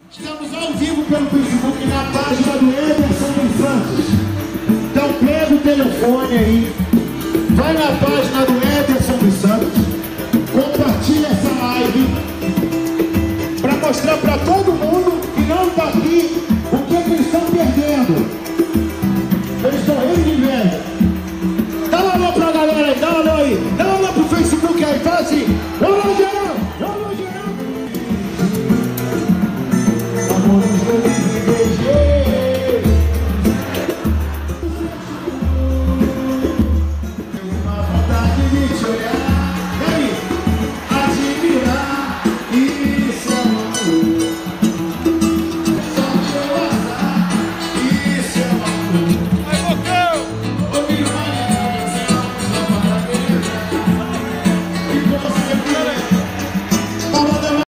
Estamos ao vivo pelo Facebook na página do Ederson dos Santos. Então pega o telefone aí, vai na página do Ederson dos Santos, compartilha essa live para mostrar para todo mundo